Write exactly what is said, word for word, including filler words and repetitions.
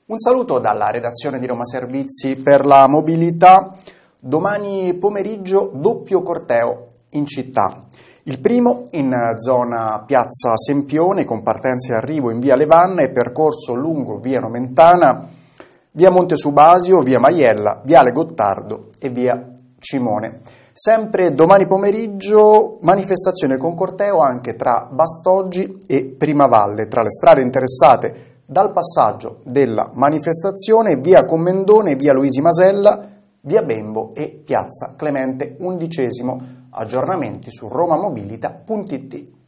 Un saluto dalla redazione di Roma Servizi per la mobilità. Domani pomeriggio doppio corteo in città. Il primo in zona Piazza Sempione con partenza e arrivo in via Levanna e percorso lungo via Nomentana, via Monte Subasio, via Maiella, viale Gottardo e via Cimone. Sempre domani pomeriggio manifestazione con corteo anche tra Bastoggi e Primavalle, tra le strade interessate dal passaggio della manifestazione via Commendone, via Luisi Masella, via Bembo e piazza Clemente undicesimo. Aggiornamenti su romamobilita punto it.